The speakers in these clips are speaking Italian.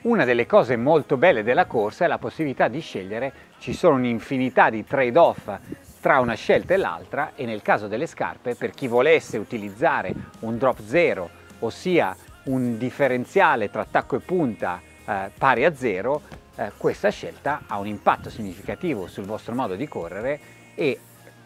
Una delle cose molto belle della corsa è la possibilità di scegliere, ci sono un'infinità di trade-off tra una scelta e l'altra, e nel caso delle scarpe, per chi volesse utilizzare un drop zero, ossia un differenziale tra tacco e punta pari a zero, questa scelta ha un impatto significativo sul vostro modo di correre, e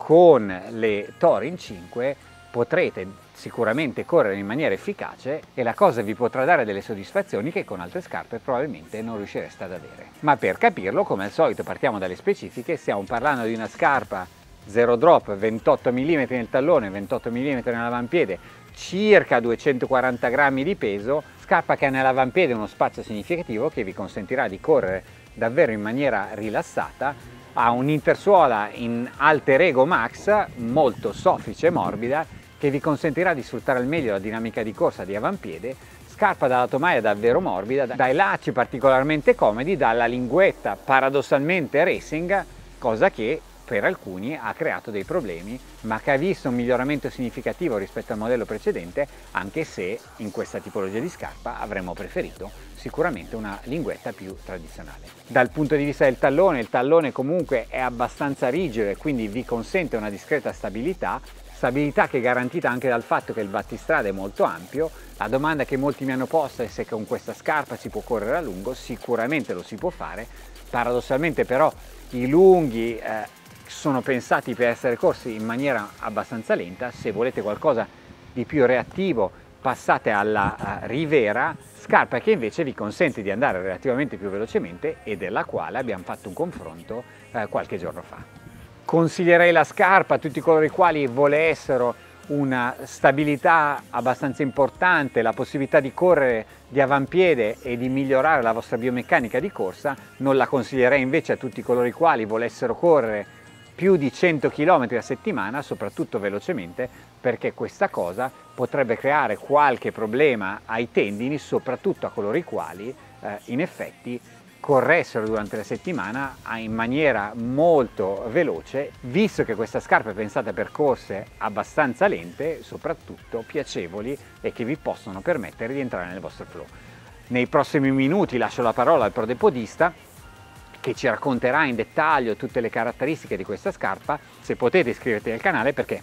con le Torin 5 potrete sicuramente correre in maniera efficace, e la cosa vi potrà dare delle soddisfazioni che con altre scarpe probabilmente non riuscireste ad avere. Ma per capirlo, come al solito, partiamo dalle specifiche. Stiamo parlando di una scarpa zero drop, 28 mm nel tallone, 28 mm nell'avampiede, circa 240 grammi di peso, scarpa che ha nell'avampiede uno spazio significativo che vi consentirà di correre davvero in maniera rilassata. Ha un'intersuola in Alter Ego Max molto soffice e morbida, che vi consentirà di sfruttare al meglio la dinamica di corsa di avampiede, scarpa dalla tomaia davvero morbida, dai lacci particolarmente comodi, dalla linguetta paradossalmente racing, cosa che per alcuni ha creato dei problemi, ma che ha visto un miglioramento significativo rispetto al modello precedente, anche se in questa tipologia di scarpa avremmo preferito sicuramente una linguetta più tradizionale. Dal punto di vista del tallone, il tallone comunque è abbastanza rigido e quindi vi consente una discreta stabilità che è garantita anche dal fatto che il battistrada è molto ampio. La domanda che molti mi hanno posto è se con questa scarpa si può correre a lungo. Sicuramente lo si può fare, paradossalmente però i lunghi sono pensati per essere corsi in maniera abbastanza lenta. Se volete qualcosa di più reattivo, passate alla Rivera, scarpa che invece vi consente di andare relativamente più velocemente e della quale abbiamo fatto un confronto qualche giorno fa. Consiglierei la scarpa a tutti coloro i quali volessero una stabilità abbastanza importante, la possibilità di correre di avampiede e di migliorare la vostra biomeccanica di corsa. Non la consiglierei invece a tutti coloro i quali volessero correre più di 100 km a settimana, soprattutto velocemente, perché questa cosa potrebbe creare qualche problema ai tendini, soprattutto a coloro i quali in effetti corressero durante la settimana in maniera molto veloce, visto che questa scarpa è pensata per corse abbastanza lente, soprattutto piacevoli, e che vi possono permettere di entrare nel vostro flow. Nei prossimi minuti lascio la parola al prodepodista, che ci racconterà in dettaglio tutte le caratteristiche di questa scarpa. Se potete iscrivervi al canale, perché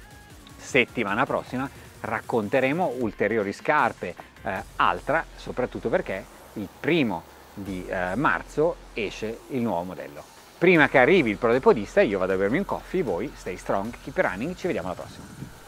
settimana prossima racconteremo ulteriori scarpe Altra, soprattutto perché il 1° di marzo esce il nuovo modello. Prima che arrivi il prodepodista io vado a bermi un coffee, voi stay strong, keep running, ci vediamo alla prossima.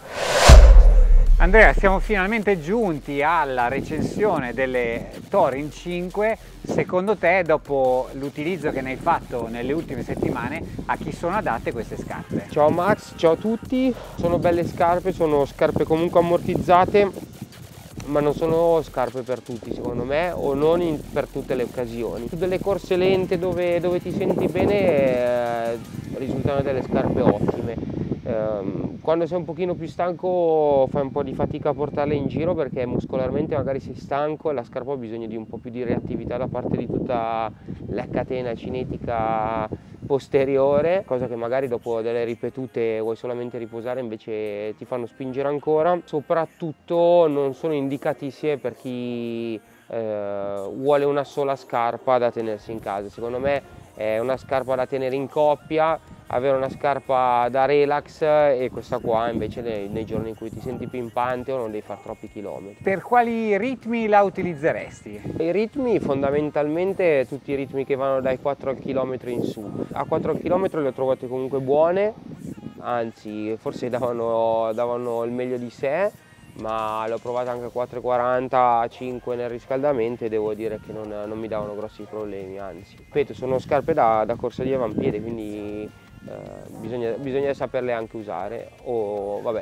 Andrea, siamo finalmente giunti alla recensione delle Torin 5. Secondo te, dopo l'utilizzo che ne hai fatto nelle ultime settimane, a chi sono adatte queste scarpe? Ciao Max, ciao a tutti, sono belle scarpe, sono scarpe comunque ammortizzate, ma non sono scarpe per tutti secondo me, o non per tutte le occasioni. Su delle corse lente dove ti senti bene risultano delle scarpe ottime. Quando sei un pochino più stanco fai un po' di fatica a portarle in giro, perché muscolarmente magari sei stanco e la scarpa ha bisogno di un po' più di reattività da parte di tutta la catena cinetica posteriore, cosa che magari dopo delle ripetute vuoi solamente riposare, invece ti fanno spingere ancora. Soprattutto non sono indicatissime per chi vuole una sola scarpa da tenersi in casa. Secondo me è una scarpa da tenere in coppia, avere una scarpa da relax, e questa qua invece nei giorni in cui ti senti pimpante o non devi fare troppi chilometri. Per quali ritmi la utilizzeresti? I ritmi fondamentalmente tutti i ritmi che vanno dai 4 km in su. A 4 km le ho trovate comunque buone, anzi forse davano il meglio di sé, ma le ho provate anche a 4,40, 5 nel riscaldamento, e devo dire che non mi davano grossi problemi, anzi. Ripeto, sono scarpe da corsa di avampiede, quindi bisogna saperle anche usare, o vabbè,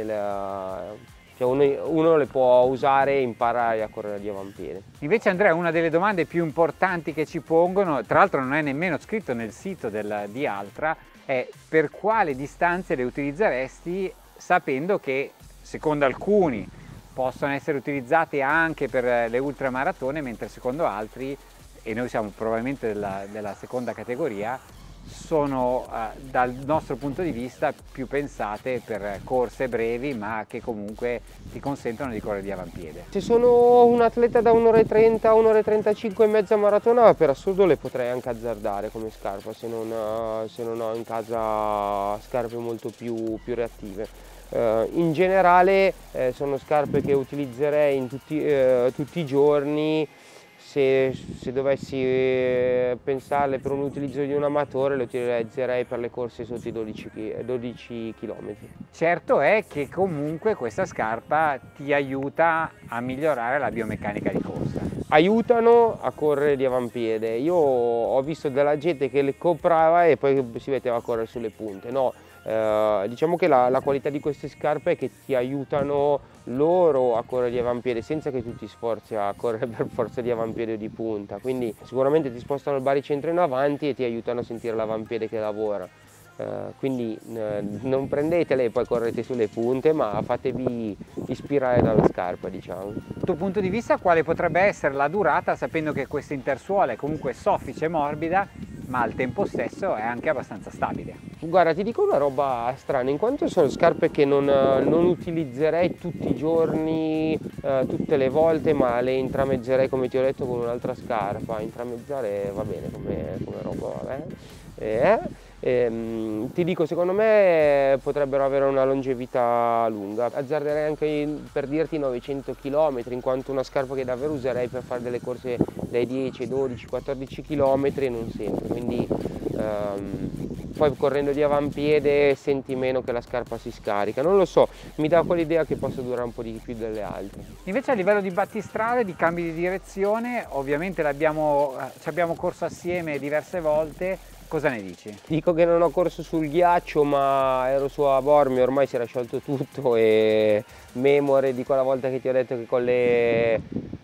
cioè uno le può usare e imparare a correre di avampiede. Invece Andrea, una delle domande più importanti che ci pongono, tra l'altro non è nemmeno scritto nel sito di Altra, è: per quale distanze le utilizzeresti, sapendo che secondo alcuni possono essere utilizzate anche per le ultramaratone, mentre secondo altri, e noi siamo probabilmente della seconda categoria, sono dal nostro punto di vista più pensate per corse brevi, ma che comunque ti consentono di correre di avampiede. Se sono un atleta da 1 ora e 30, 1 ora e 35 e mezza maratona, per assurdo le potrei anche azzardare come scarpa se non ho in casa scarpe molto più reattive. In generale sono scarpe che utilizzerei in tutti i giorni. Se dovessi pensarle per un utilizzo di un amatore, le utilizzerei per le corse sotto i 12 km. Certo è che comunque questa scarpa ti aiuta a migliorare la biomeccanica di corsa. Aiutano a correre di avampiede. Io ho visto della gente che le comprava e poi si metteva a correre sulle punte. No, diciamo che la qualità di queste scarpe è che ti aiutano loro a correre di avampiede senza che tu ti sforzi a correre per forza di avampiede o di punta, quindi sicuramente ti spostano il baricentro in avanti e ti aiutano a sentire l'avampiede che lavora. Quindi non prendetele e poi correte sulle punte, ma fatevi ispirare dalla scarpa, diciamo. Dal tuo punto di vista, quale potrebbe essere la durata, sapendo che questa intersuola è comunque soffice e morbida, ma al tempo stesso è anche abbastanza stabile? Guarda, ti dico una roba strana, in quanto sono scarpe che non utilizzerei tutti i giorni, tutte le volte, ma le intramezzerei, come ti ho detto, con un'altra scarpa. Intramezzare va bene come roba, vabbè. Ti dico, secondo me potrebbero avere una longevità lunga. Azzarderei anche per dirti 900 km, in quanto una scarpa che davvero userei per fare delle corse dai 10, 12, 14 km e non sempre, quindi poi correndo di avampiede senti meno che la scarpa si scarica, non lo so, mi dà quell'idea che possa durare un po' di più delle altre. Invece a livello di battistrade, di cambi di direzione, ovviamente ci abbiamo corso assieme diverse volte. Cosa ne dici? Dico che non ho corso sul ghiaccio, ma ero su a Bormio, ormai si era sciolto tutto e memore di quella volta che ti ho detto che con le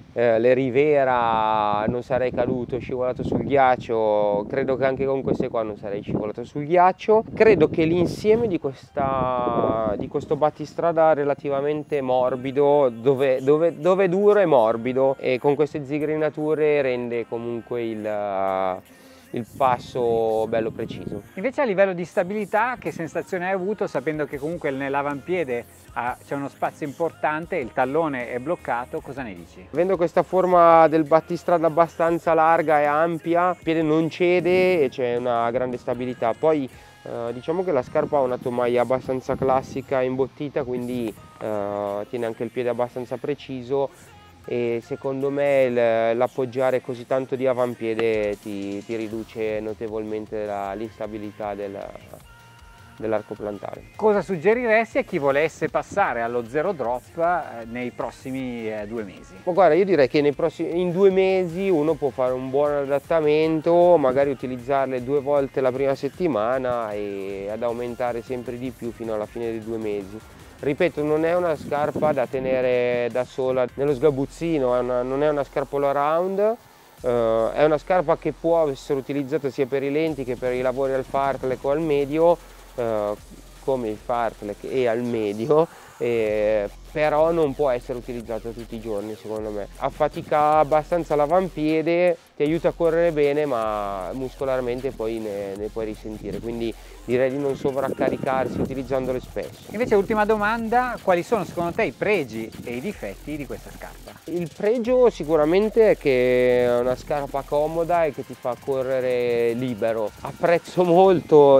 Rivera non sarei caduto, scivolato sul ghiaccio. Credo che anche con queste qua non sarei scivolato sul ghiaccio. Credo che l'insieme di questo battistrada relativamente morbido, dove è duro e morbido, e con queste zigrinature rende comunque il passo bello preciso. Invece a livello di stabilità, che sensazione hai avuto, sapendo che comunque nell'avampiede c'è uno spazio importante, il tallone è bloccato, cosa ne dici? Avendo questa forma del battistrada abbastanza larga e ampia, il piede non cede e c'è una grande stabilità. Poi diciamo che la scarpa ha una tomaia abbastanza classica imbottita, quindi tiene anche il piede abbastanza preciso, e secondo me l'appoggiare così tanto di avampiede ti riduce notevolmente l'instabilità dell'arco plantare. Cosa suggeriresti a chi volesse passare allo zero drop nei prossimi 2 mesi? Ma guarda, io direi che in 2 mesi uno può fare un buon adattamento, magari utilizzarle 2 volte la prima settimana e ad aumentare sempre di più fino alla fine dei 2 mesi. Ripeto, non è una scarpa da tenere da sola nello sgabuzzino, non è una scarpa all around, è una scarpa che può essere utilizzata sia per i lenti che per i lavori al fartlek o al medio, come il fartlek e al medio, però non può essere utilizzata tutti i giorni secondo me. Affatica abbastanza l'avampiede, ti aiuta a correre bene, ma muscolarmente poi ne puoi risentire, quindi direi di non sovraccaricarsi utilizzandole spesso. Invece ultima domanda, quali sono secondo te i pregi e i difetti di questa scarpa? Il pregio sicuramente è che è una scarpa comoda e che ti fa correre libero. Apprezzo molto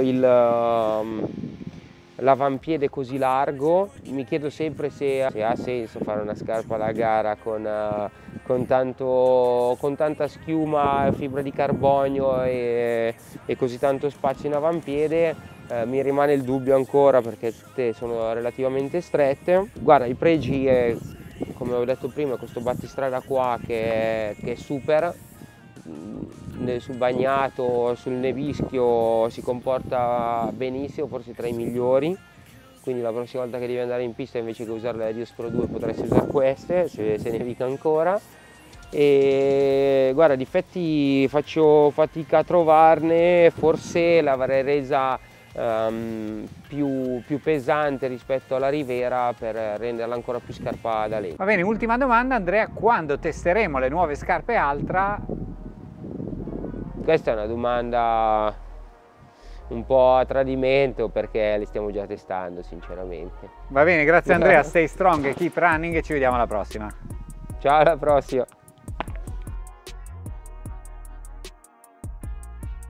l'avampiede così largo, mi chiedo sempre se ha senso fare una scarpa da gara con tanta schiuma, fibra di carbonio e così tanto spazio in avampiede. Mi rimane il dubbio ancora perché tutte sono relativamente strette. Guarda, i pregi è, come ho detto prima, questo battistrada qua che è super. Sul bagnato, sul nevischio si comporta benissimo, forse tra i migliori, quindi la prossima volta che devi andare in pista invece che usare la Adios Pro 2 potresti usare queste se nevica ancora. E guarda, difetti faccio fatica a trovarne, forse l'avrei resa più pesante rispetto alla Rivera per renderla ancora più scarpa da lei. Va bene, ultima domanda Andrea, quando testeremo le nuove scarpe Altra? Questa è una domanda un po' a tradimento, perché le stiamo già testando sinceramente. Va bene, grazie Andrea, stay strong, keep running e ci vediamo alla prossima. Ciao, alla prossima.